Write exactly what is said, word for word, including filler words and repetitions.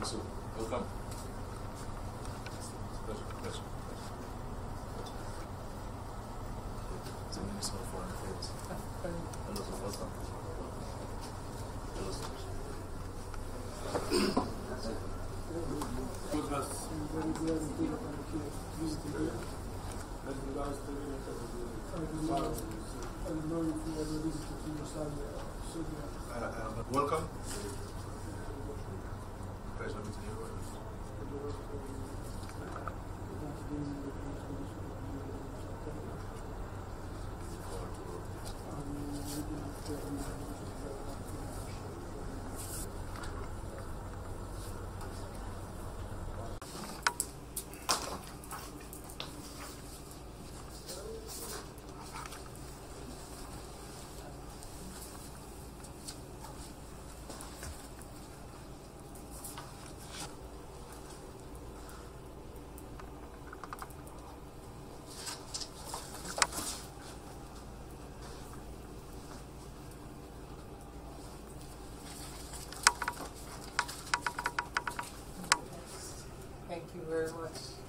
So, welcome. Pleasure, pleasure, pleasure. So, Minister of Foreign Affairs. Hello, sir. Welcome. Hello, sir. Good was very glad to be visiting here. As regards to the I don't know if you ever visited Yugoslavia or Serbia. Uh, um, welcome. Pleasure meeting you. Thank you very much.